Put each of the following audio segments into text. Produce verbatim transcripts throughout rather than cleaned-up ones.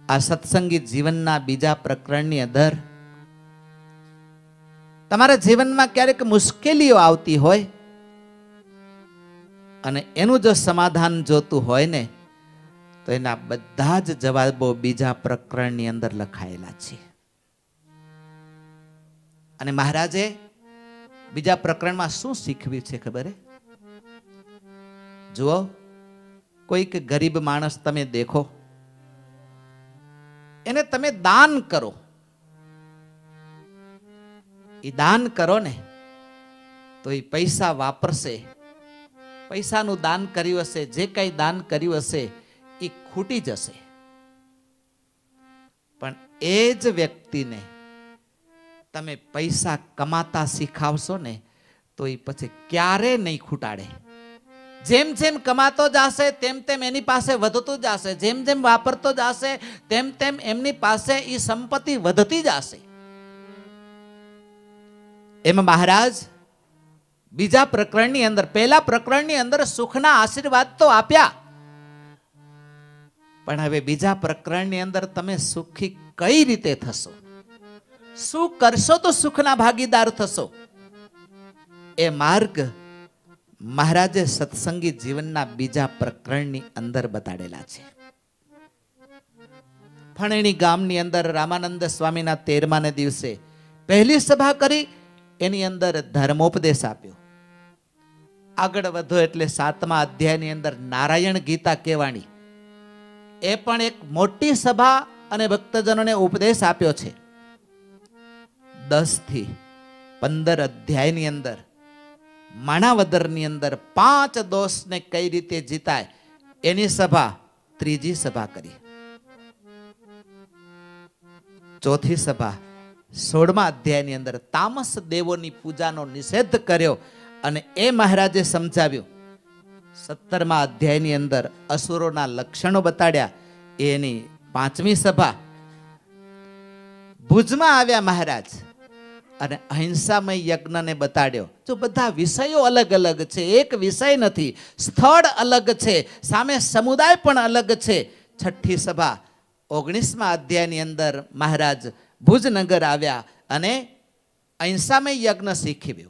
આ સત્સંગી જીવનના બીજા પ્રકરણની અંદર તમારા જીવનમાં ક્યારેક મુશ્કેલીઓ આવતી હોય અને એનું જો સમાધાન જોતું હોય ને તો એના બધા જ જવાબો બીજા પ્રકરણની અંદર લખાયેલા છે. અને મહારાજે બીજા પ્રકરણમાં શું શીખવ્યું છે ખબર હે? જુઓ, કોઈક ગરીબ માણસ તમે દેખો, એને તમે દાન કરો. એ દાન કરો ને તો એ પૈસા વાપરશે. પૈસાનું દાન કર્યું હશે, જે કઈ દાન કર્યું હશે એ ખૂટી જશે. પણ એ જ વ્યક્તિને તમે પૈસા કમાતા શીખાવશો ને તો એ પછી ક્યારે નહીં ખૂટાડે. જેમ જેમ કમાતો જશે તેમ તેમ એની પાસે વધતું જશે. જેમ જેમ વાપરતો જશે તેમ તેમ એમની પાસે એ સંપત્તિ વધતી જશે. એમાં મહારાજ બીજા પ્રકરણની અંદર, પહેલા પ્રકરણની અંદર સુખના આશીર્વાદ તો આપ્યા, પણ હવે બીજા પ્રકરણની અંદર તમે સુખી કઈ રીતે થશો, શું કરશો તો સુખના ભાગીદાર થશો, એ માર્ગ મહારાજે સત્સંગી જીવનના બીજા પ્રકરણની અંદર બતાડેલા છે. ફણેણી ગામની અંદર રામાનંદ સ્વામીના તેરમાને દિવસે પહેલી સભા કરી, એની અંદર ધર્મોપદેશ આપ્યો. આગળ વધો એટલે સાતમા અધ્યાયની અંદર નારાયણ ગીતા કહેવાણી, એ પણ એક મોટી સભા અને ભક્તજનોને ઉપદેશ આપ્યો છે. દસ થી પંદર અધ્યાયની અંદર માણાવદરની અંદર પાંચ દોષને કઈ રીતે જીતાય એની સભા ત્રીજી સભા કરી. ચોથી સભા સોળમા અધ્યાયની અંદર તામસ દેવોની પૂજાનો નિષેધ કર્યો અને એ મહારાજે સમજાવ્યું. સત્તરમા અધ્યાયની અંદર અસુરોના લક્ષણો બતાડ્યા, એની પાંચમી સભા. ભુજમાં આવ્યા મહારાજ અને અહિંસામય યજ્ઞને બતાડ્યો. જો બધા વિષયો અલગ અલગ છે, એક વિષય નથી, સ્થળ અલગ છે, સામે સમુદાય પણ અલગ છે. છઠ્ઠી સભા ઓગણીસમા અધ્યાયની અંદર મહારાજ ભુજનગર આવ્યા અને અહિંસામય યજ્ઞ શીખવ્યો.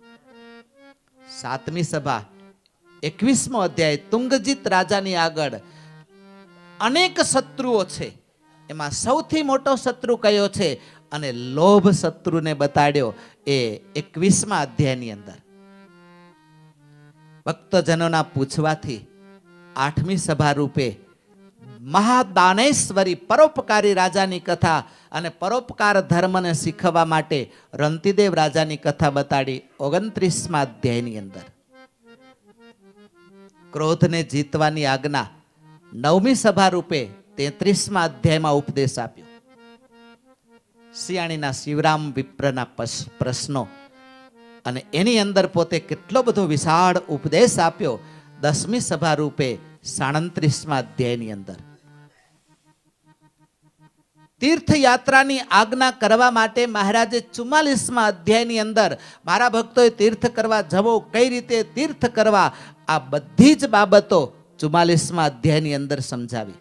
સાતમી સભા એકવીસમો અધ્યાય તુંગજીત રાજાની આગળ અનેક શત્રુઓ છે, એમાં સૌથી મોટો શત્રુ કયો છે અને લોભ શત્રુને બતાડ્યો, એ એકવીસમા અધ્યાયની અંદર. ભક્તજનોના પૂછવાથી આઠમી સભા રૂપે મહાદાનેશ્વરી પરોપકારી રાજાની કથા અને પરોપકાર ધર્મને શીખવવા માટે રંતિદેવ રાજાની કથા બતાડી ઓગણત્રીસમા અધ્યાયની અંદર. ક્રોધને જીતવાની આજ્ઞા નવમી સભા રૂપે તેત્રીસમા અધ્યાયમાં ઉપદેશ આપ્યો. સિયાણીના શિવરામ વિપ્રના પ્રશ્નો અને એની અંદર પોતે કેટલો બધો વિશાળ ઉપદેશ આપ્યો દસમી સભા રૂપે સાડત્રીસમા અધ્યાયની અંદર. તીર્થયાત્રાની આજ્ઞા કરવા માટે મહારાજે ચુમ્માલીસમા અધ્યાયની અંદર મારા ભક્તોએ તીર્થ કરવા જવો, કઈ રીતે તીર્થ કરવા, આ બધી જ બાબતો ચુમ્માલીસમા અધ્યાયની અંદર સમજાવી.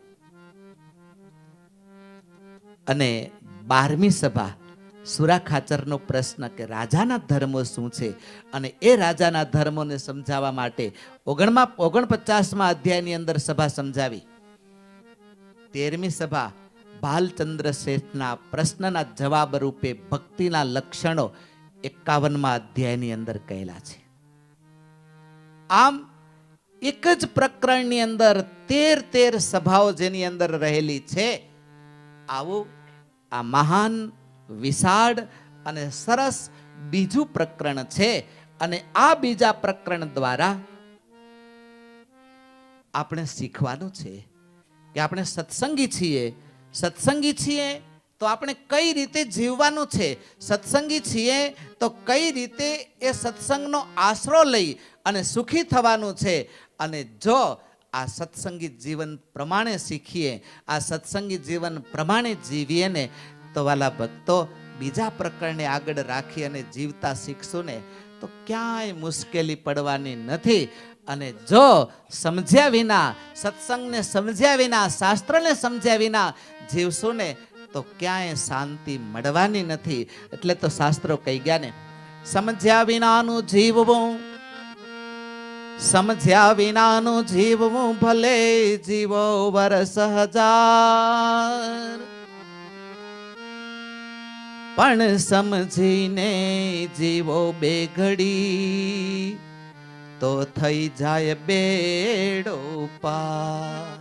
અને બારમી સભા સુરા ખાચરનો પ્રશ્ન કે રાજાના ધર્મો શું છે, અને એ રાજાના ધર્મોને સમજાવવા માટે ઓગણમાં ઓગણપચાસમા અધ્યાયની અંદર સભા સમજાવી. તેરમી સભા ભાલચંદ્ર શેઠના પ્રશ્નના જવાબ રૂપે ભક્તિના લક્ષણો એકાવનમાં અધ્યાયની અંદર કહેલા છે. આમ એક જ પ્રકરણની અંદર તેર તેર સભાઓ જેની અંદર રહેલી છે. આવું આ મહાન, વિશાળ અને સરસ બીજું પ્રકરણ છે. અને આ બીજા પ્રકરણ દ્વારા આપણે શીખવાનું છે કે આપણે સત્સંગી છીએ. સત્સંગી છીએ તો આપણે કઈ રીતે જીવવાનું છે, સત્સંગી છીએ તો કઈ રીતે એ સત્સંગનો આશરો લઈ અને સુખી થવાનું છે. અને જો આ સત્સંગી જીવન પ્રમાણે શીખીએ, આ સત્સંગી જીવન પ્રમાણે જીવીએ ને તો વાલા ભક્તો બીજા પ્રકરણને આગળ રાખી અને જીવતા શીખશું ને તો ક્યાંય મુશ્કેલી પડવાની નથી. અને જો સમજ્યા વિના, સત્સંગને સમજ્યા વિના, શાસ્ત્રને સમજ્યા વિના જીવશું ને તો ક્યાંય શાંતિ મળવાની નથી. એટલે તો શાસ્ત્રો કહી ગયા ને, સમજ્યા વિનાનું જીવવું, સમજ્યા વિનાનું જીવવું ભલે જીવો વર્ષ હજાર, પણ સમજીને જીવો બે ઘડી તો થઈ જાય બેડો પાર.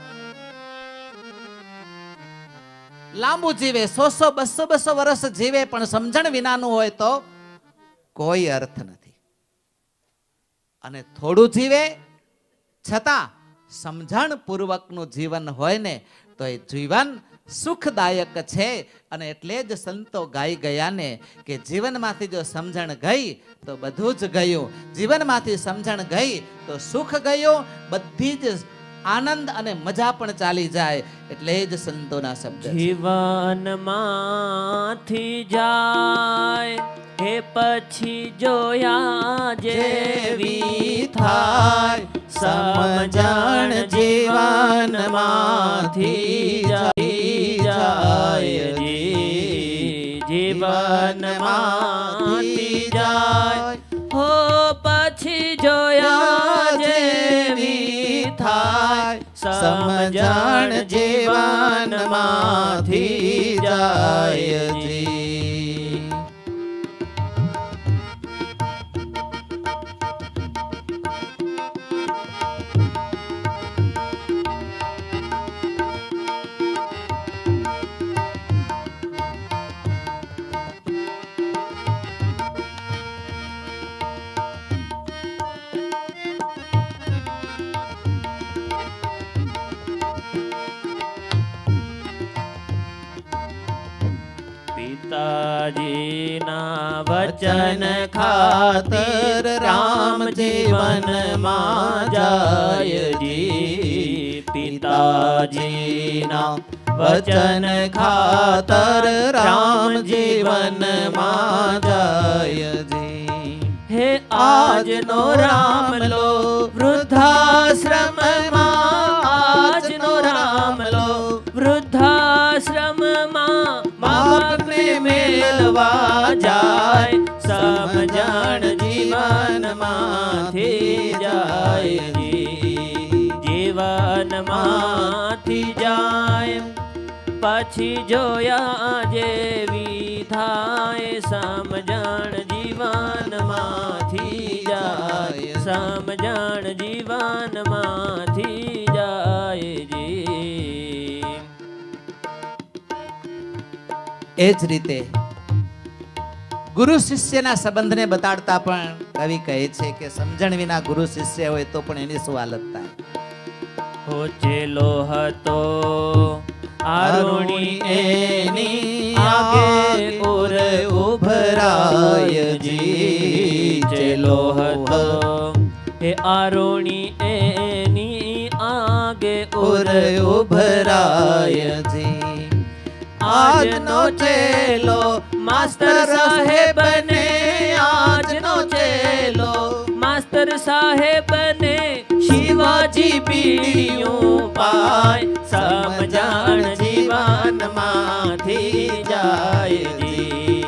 લાંબુ જીવે, સો સો બસો બસો વર્ષ જીવે, પણ સમજણ વિનાનું હોય તો કોઈ અર્થ નથી. અને થોડું જીવે છતાં સમજણ પૂર્વકનું જીવન હોય ને તો એ જીવન સુખદાયક છે. અને એટલે જ સંતો ગાઈ ગયા ને કે જીવનમાંથી જો સમજણ ગઈ તો બધું જ ગયું, જીવનમાંથી સમજણ ગઈ તો સુખ ગયું, બધી જ આનંદ અને મજા પણ ચાલી જાય. એટલે જ સંતોના શબ્દ જીવનમાંથી જાય હે પછી જોયા જેવી થાય, સમજણ જીવનમાંથી જાય, જીવનમાંથી જાય હો પછી જોયા જેવી થાય, સમજણ જીવનમાંથી જાય. પિતાજીના વચન ખાતર રામ જીવનમાં જાય જી, પિતાજીના વચન ખાતર રામ જીવનમાં જાય જી. હે આજનો રામ લો વૃદ્ધાશ્રમમાં, આજનો રામ લો વૃદ્ધાશ્રમમાં, બાપને મેળવા જાય, સમજણ જીવનમાંથી જાય, જીવનમાંથી જાય પછી જોયા જેવી થાય, સમજણ જીવનમાંથી જાય, સમજણ જીવનમાંથી જાય જી. એ જ રીતે ગુરુ શિષ્યના સંબંધને બતાડતા પણ કવિ કહે છે કે સમજણ વિના ગુરુ શિષ્ય હોય તો પણ એની શું હાલત થાય. હો ચેલો હતો આરુણી એની આગે ઉર ઉભરાય જી, ચેલો હતો હે આરુણી એની આગે ઉર ઉભરાય જી. આજનો ચેલો માસ્ટર સાહેબ ને, આજનો ચેલો માસ્ટર સાહેબ ને, શિવાજી બીડીયું પાય, સમજણ જીવનમાંથી જાય જી,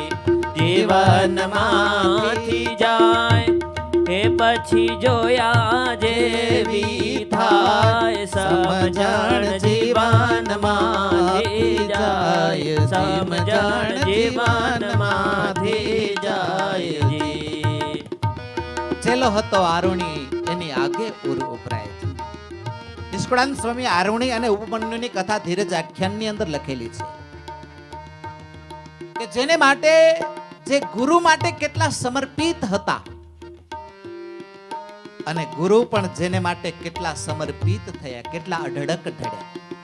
જીવનમાંથી જાય હે પછી જોયા જેવી થાય, સમજણ જીવનમાંથી જાય, સમજણ જીવનમાંથી જાય જી. ચેલો હતો આરુણી એની આગે પૂર ઉભરાય છે. નિષ્કળાનંદ સ્વામી આરુણી અને ઉપમન્યુની કથા ધીરજ આખ્યાનની અંદર લખેલી છે કે જેને માટે, જે ગુરુ માટે કેટલા સમર્પિત હતા અને ગુરુ પણ જેને માટે કેટલા સમર્પિત થયા, કેટલા અઢળક ઢળ્યા.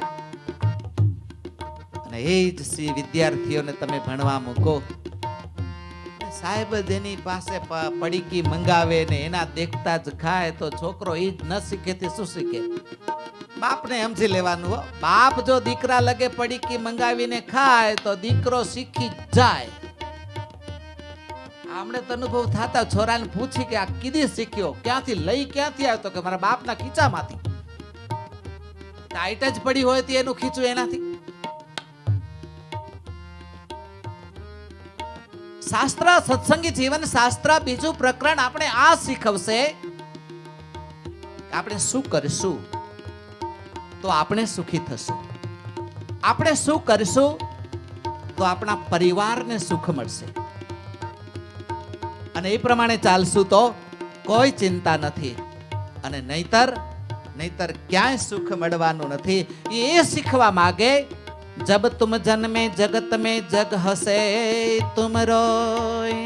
અને એ જ સી વિદ્યાર્થીઓને તમે ભણવા મૂકો, સાહેબ જેની પાસે પડીકી મંગાવે ને એના દેખતા જ ખાય તો છોકરો એ જ ન શીખે તે શું શીખે? બાપને સમજી લેવાનું હો. બાપ જો દીકરા લગે પડીકી મંગાવીને ખાય તો દીકરો શીખી જાય. આમણે તો અનુભવ થતા છોરાને પૂછી કે આ કીધી શીખ્યો, ક્યાંથી લઈ ક્યાંથી આવ્યો? તો કે મારા બાપના ખીચામાંથી. ટાઈટ જ પડી હોય તો એનું ખીચું એનાથી. શાસ્ત્ર સત્સંગી જીવન શાસ્ત્ર બીજું પ્રકરણ આપણે આ શીખવશે આપણે શું કરીશું તો આપણે સુખી થશું, આપણે શું કરીશું તો આપણા પરિવારને સુખ મળશે, અને એ પ્રમાણે ચાલશું તો કોઈ ચિંતા નથી, અને નહીતર નહીતર ક્યાંય સુખ મળવાનું નથી. એ શીખવા માંગે. જબ તુમ જન્મે જગત में जग हसे तुम रोए,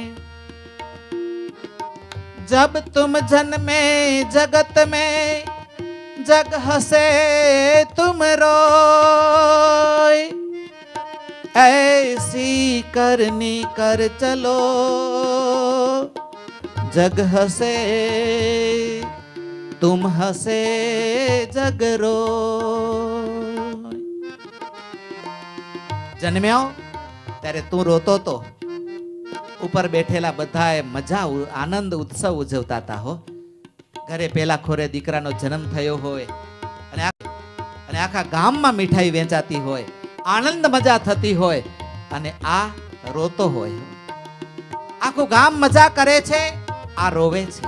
जब तुम जन्मे जगत में जग हसे तुम रोए, ऐसी करनी कर चलो जग हसे तुम हसे जग रोए. જન્મ્યો ત્યારે તું રોતો તો, ઉપર બેઠેલા બધાએ મજા આનંદ ઉત્સવ ઉજવતા હતા હો. ઘરે પેલા ખોરે દીકરાનો જન્મ થયો હોય અને અને આખા ગામમાં મીઠાઈ વેચાતી હોય, આનંદ મજા થતી હોય, અને આ રોતો હોય. આખું ગામ મજા કરે છે, આ રોવે છે.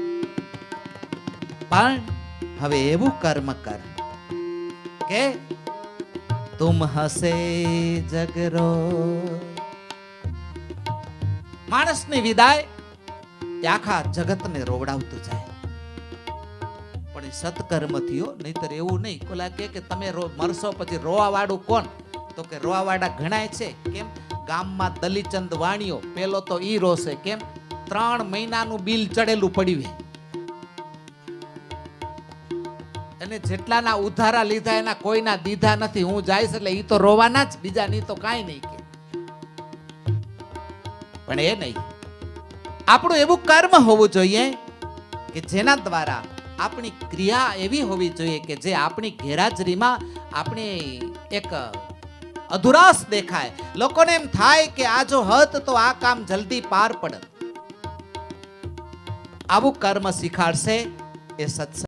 પણ હવે એવું કર્મ કર કે તુમ હસે જગરો. માણસની વિદાય એ આખા જગતને રોવડાવતું જાય, પણ એ સત્કર્મ થયો. નહીતર એવું નહીં. કોલા કે કે તમે મરશો પછી રોવા વાળું કોણ? તો કે રોવા વાળા ઘણાય છે. કેમ? ગામમાં દલીચંદ વાણીઓ પેલો તો ઈ રોશે. કેમ? ત્રણ મહિનાનું બિલ ચડેલું પડ્યું, અને જેટલાના ઉધારા લીધા એના કોઈના દીધા નથી. હું જઈશ એટલે ઈ તો રોવાના જ, બીજા ની તો કાંઈ નહીં કે. પણ એ નહીં. આપણું એવું કર્મ હોવું જોઈએ કે જેના દ્વારા આપણી ક્રિયા એવી હોવી જોઈએ કે જે આપણી ગેરહાજરીમાં આપણી એક અધુરાશ દેખાય. લોકોને એમ થાય કે આ જો હત તો આ કામ જલ્દી પાર પડે. આવું કર્મ શીખાડશે એ સત્સંગ.